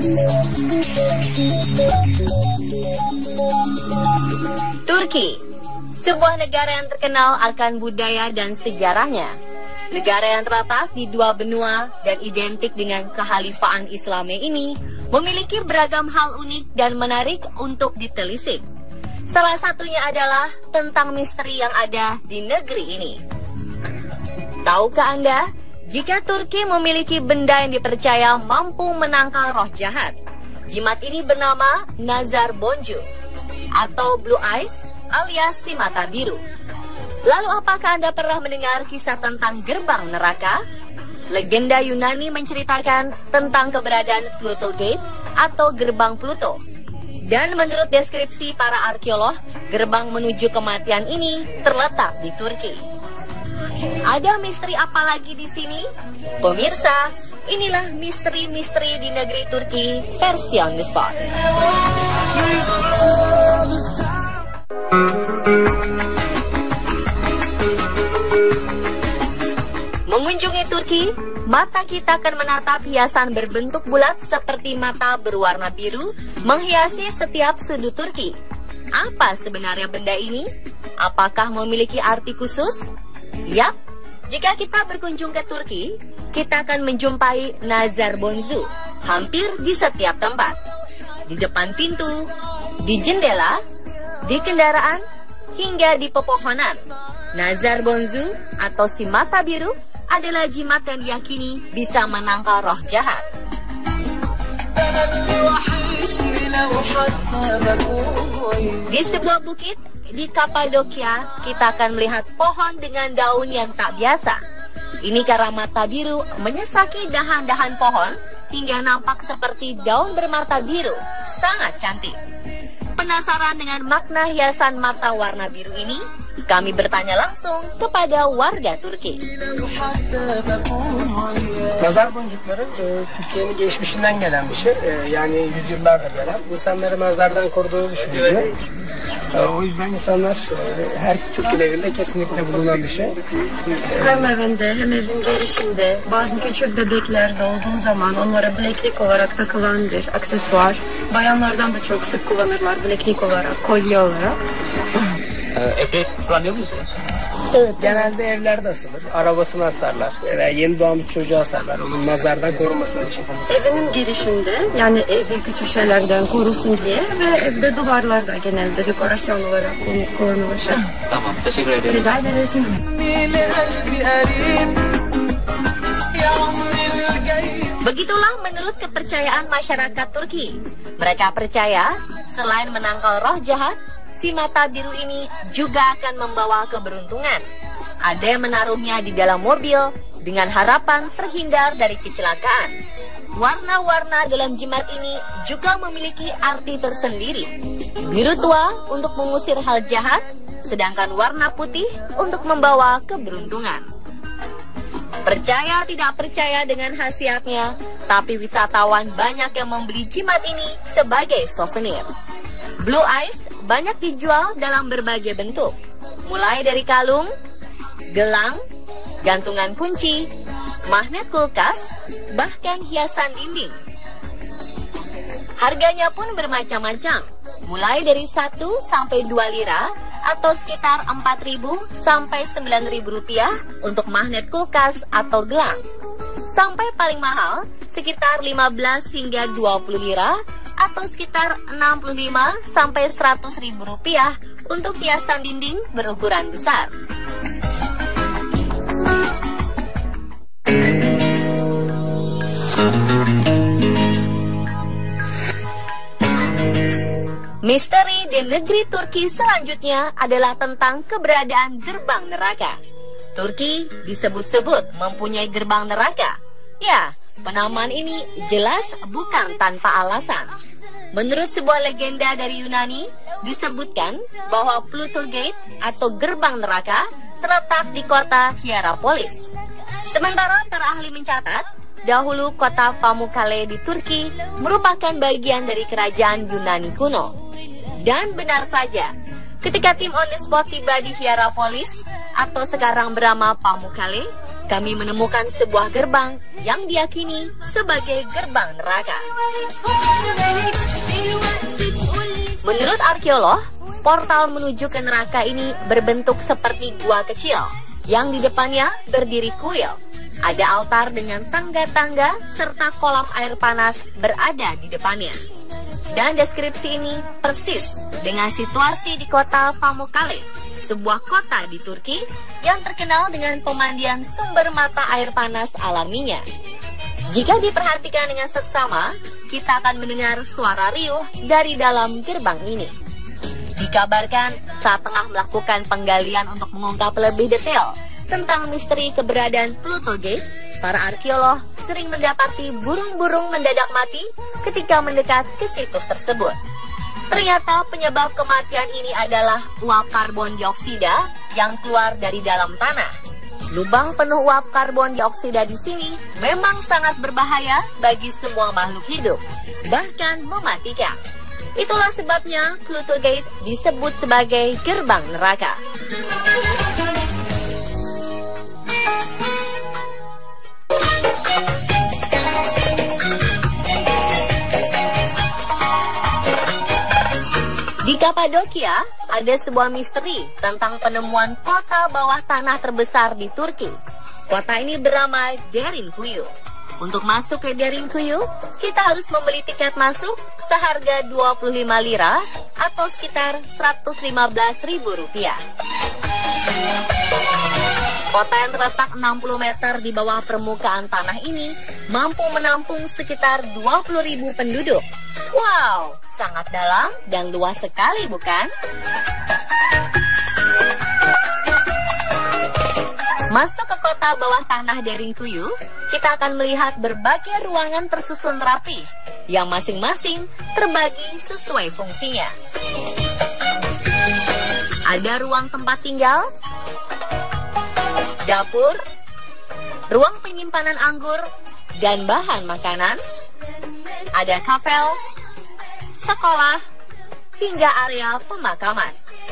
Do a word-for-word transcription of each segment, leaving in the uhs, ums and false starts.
Turki, sebuah negara yang terkenal akan budaya dan sejarahnya. Negara yang terletak di dua benua dan identik dengan kehalifaan Islamnya ini memiliki beragam hal unik dan menarik untuk ditelisik. Salah satunya adalah tentang misteri yang ada di negeri ini. Tahukah Anda, jika Turki memiliki benda yang dipercaya mampu menangkal roh jahat? Jimat ini bernama Nazar Bonju atau Blue Eyes alias si mata biru. Lalu apakah Anda pernah mendengar kisah tentang gerbang neraka? Legenda Yunani menceritakan tentang keberadaan Pluto Gate atau gerbang Pluto. Dan menurut deskripsi para arkeolog, gerbang menuju kematian ini terletak di Turki. Ada misteri apa lagi di sini? Pemirsa, inilah misteri-misteri di negeri Turki versi On The Spot. Mengunjungi Turki, mata kita akan menatap hiasan berbentuk bulat seperti mata berwarna biru menghiasi setiap sudut Turki. Apa sebenarnya benda ini? Apakah memiliki arti khusus? Yap, jika kita berkunjung ke Turki, kita akan menjumpai Nazar Bonju hampir di setiap tempat. Di depan pintu, di jendela, di kendaraan, hingga di pepohonan. Nazar Bonju atau si mata biru adalah jimat yang diyakini bisa menangkal roh jahat. Di sebuah bukit di Kapadokia, kita akan melihat pohon dengan daun yang tak biasa. Ini karena mata biru menyesaki dahan-dahan pohon hingga nampak seperti daun bermata biru. Sangat cantik. Penasaran dengan makna hiasan mata warna biru ini? Kami bertanya langsung kepada warga Turki. Nazar boncukları e, Türkiye'nin geçmişinden gelen bir şey. E, yani yüzyıllardır gelen. İnsanları nazardan koruduğu düşünülüyor. E, o yüzden insanlar e, her Türk evinde kesinlikle bulunan bir şey. Hem evinde hem evin girişinde bazı küçük bebekler doğduğu zaman onlara bileklik olarak takılan bir aksesuar. Bayanlardan da çok sık kullanırlar bileklik olarak, kolye olarak. Evde kullanıyor musunuz? Evet, genelde evlerde asılır. Arabasına asarlar. Veya yeni doğan bir çocuğa asarlar. Onun nazardan korunması için. Evinin girişinde yani evi kötü şeylerden korusun diye ve evde duvarlarda genelde dekorasyon olarak kullanılır. Tamam, teşekkür ederim. Rica ederiz. Begitulah menurut kepercayaan masyarakat Turki. Mereka percaya selain menangkal roh jahat, si mata biru ini juga akan membawa keberuntungan. Ada yang menaruhnya di dalam mobil dengan harapan terhindar dari kecelakaan. Warna-warna dalam jimat ini juga memiliki arti tersendiri. Biru tua untuk mengusir hal jahat, sedangkan warna putih untuk membawa keberuntungan. Percaya tidak percaya dengan khasiatnya, tapi wisatawan banyak yang membeli jimat ini sebagai souvenir. Blue Eyes banyak dijual dalam berbagai bentuk, mulai dari kalung, gelang, gantungan kunci, magnet kulkas, bahkan hiasan dinding. Harganya pun bermacam-macam, mulai dari satu sampai dua lira atau sekitar empat ribu sampai sembilan ribu rupiah untuk magnet kulkas atau gelang. Sampai paling mahal sekitar lima belas hingga dua puluh lira atau sekitar enam puluh lima sampai seratus ribu rupiah untuk hiasan dinding berukuran besar. Misteri di negeri Turki selanjutnya adalah tentang keberadaan gerbang neraka. Turki disebut-sebut mempunyai gerbang neraka. Ya, penamaan ini jelas bukan tanpa alasan. Menurut sebuah legenda dari Yunani, disebutkan bahwa Pluto Gate atau gerbang neraka terletak di kota Hierapolis. Sementara para ahli mencatat, dahulu kota Pamukkale di Turki merupakan bagian dari kerajaan Yunani kuno. Dan benar saja, ketika tim On The Spot tiba di Hierapolis atau sekarang bernama Pamukkale, kami menemukan sebuah gerbang yang diyakini sebagai gerbang neraka. Menurut arkeolog, portal menuju ke neraka ini berbentuk seperti gua kecil yang di depannya berdiri kuil. Ada altar dengan tangga-tangga serta kolam air panas berada di depannya. Dan deskripsi ini persis dengan situasi di kota Pamukkale, sebuah kota di Turki yang terkenal dengan pemandian sumber mata air panas alaminya. Jika diperhatikan dengan seksama, kita akan mendengar suara riuh dari dalam gerbang ini. Dikabarkan saat tengah melakukan penggalian untuk mengungkap lebih detail tentang misteri keberadaan Pluto Gate, para arkeolog sering mendapati burung-burung mendadak mati ketika mendekat ke situs tersebut. Ternyata penyebab kematian ini adalah uap karbon dioksida yang keluar dari dalam tanah. Lubang penuh uap karbon dioksida di sini memang sangat berbahaya bagi semua makhluk hidup, bahkan mematikan. Itulah sebabnya Pluto Gate disebut sebagai gerbang neraka. Di Kapadokia, ada sebuah misteri tentang penemuan kota bawah tanah terbesar di Turki. Kota ini bernama Derinkuyu. Untuk masuk ke Derinkuyu, kita harus membeli tiket masuk seharga dua puluh lima lira atau sekitar seratus lima belas ribu rupiah. Kota yang terletak enam puluh meter di bawah permukaan tanah ini mampu menampung sekitar dua puluh ribu penduduk. Wow, sangat dalam dan luas sekali, bukan? Masuk ke kota bawah tanah Derinkuyu, kita akan melihat berbagai ruangan tersusun rapi, yang masing-masing terbagi sesuai fungsinya. Ada ruang tempat tinggal, dapur, ruang penyimpanan anggur dan bahan makanan, ada kapel, sekolah, hingga area pemakaman.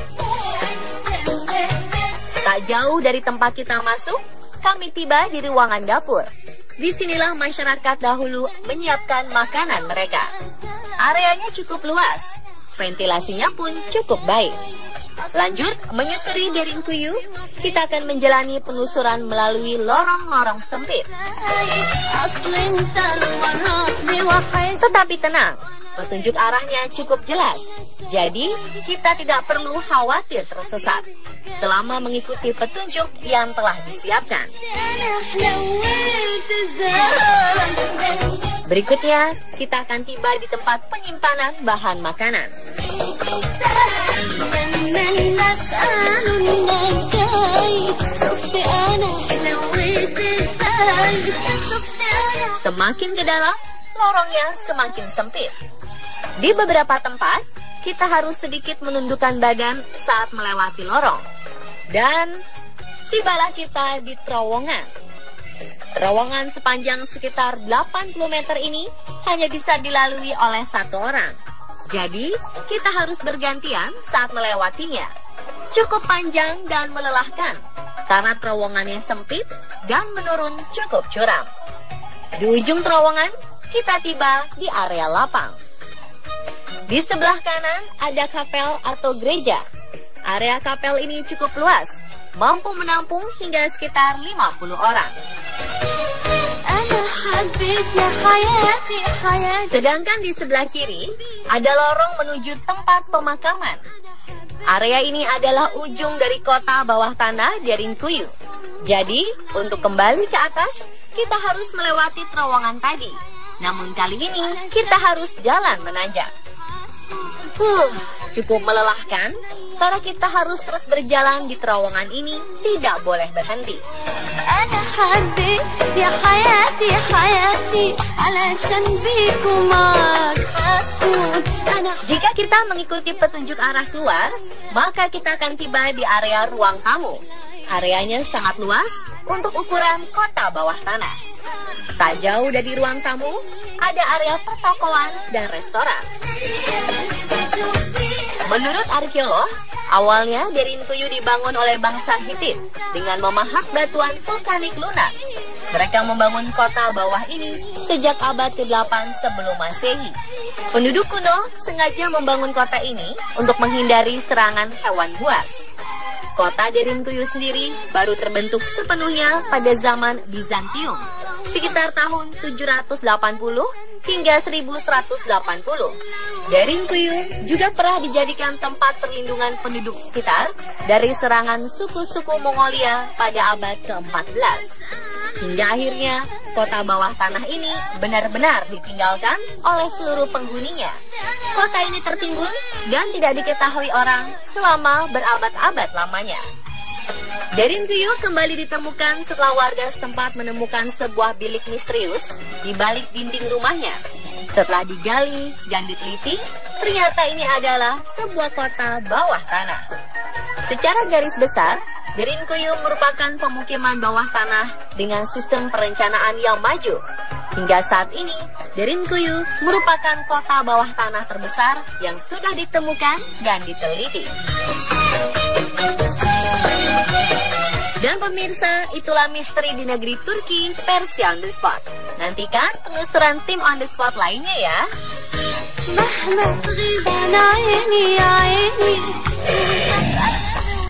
Tak jauh dari tempat kita masuk, kami tiba di ruangan dapur. Disinilah masyarakat dahulu menyiapkan makanan mereka. Areanya cukup luas, ventilasinya pun cukup baik. Lanjut, menyusuri Derinkuyu, kita akan menjalani penelusuran melalui lorong-lorong sempit. Tetapi tenang, petunjuk arahnya cukup jelas. Jadi, kita tidak perlu khawatir tersesat selama mengikuti petunjuk yang telah disiapkan. Berikutnya, kita akan tiba di tempat penyimpanan bahan makanan. Semakin ke dalam, lorongnya semakin sempit. Di beberapa tempat, kita harus sedikit menundukkan badan saat melewati lorong. Dan tibalah kita di terowongan. Terowongan sepanjang sekitar delapan puluh meter ini hanya bisa dilalui oleh satu orang. Jadi, kita harus bergantian saat melewatinya. Cukup panjang dan melelahkan, karena terowongannya sempit dan menurun cukup curam. Di ujung terowongan, kita tiba di area lapang. Di sebelah kanan ada kapel atau gereja. Area kapel ini cukup luas, mampu menampung hingga sekitar lima puluh orang. Sedangkan di sebelah kiri, ada lorong menuju tempat pemakaman. Area ini adalah ujung dari kota bawah tanah Derinkuyu. Jadi, untuk kembali ke atas, kita harus melewati terowongan tadi. Namun kali ini, kita harus jalan menanjak. Huh, cukup melelahkan, karena kita harus terus berjalan di terowongan ini, tidak boleh berhenti. Jika kita mengikuti petunjuk arah keluar, maka kita akan tiba di area ruang tamu. Areanya sangat luas untuk ukuran kota bawah tanah. Tak jauh dari ruang tamu, ada area pertokoan dan restoran. Menurut arkeolog, Awalnya Derinkuyu dibangun oleh bangsa Hittite dengan memahat batuan vulkanik lunak. Mereka membangun kota bawah ini sejak abad kedelapan sebelum Masehi. Penduduk kuno sengaja membangun kota ini untuk menghindari serangan hewan buas. Kota Derinkuyu sendiri baru terbentuk sepenuhnya pada zaman Bizantium, sekitar tahun tujuh ratus delapan puluh hingga seribu seratus delapan puluh. Derinkuyu juga pernah dijadikan tempat perlindungan penduduk sekitar dari serangan suku-suku Mongolia pada abad keempat belas. Hingga akhirnya, kota bawah tanah ini benar-benar ditinggalkan oleh seluruh penghuninya. Kota ini tertimbun dan tidak diketahui orang selama berabad-abad lamanya. Derinkuyu kembali ditemukan setelah warga setempat menemukan sebuah bilik misterius di balik dinding rumahnya. Setelah digali dan diteliti, ternyata ini adalah sebuah kota bawah tanah. Secara garis besar, Derinkuyu merupakan pemukiman bawah tanah dengan sistem perencanaan yang maju. Hingga saat ini, Derinkuyu merupakan kota bawah tanah terbesar yang sudah ditemukan dan diteliti. Dan pemirsa, itulah misteri di negeri Turki versi On The Spot. Nantikan penelusuran tim On The Spot lainnya ya.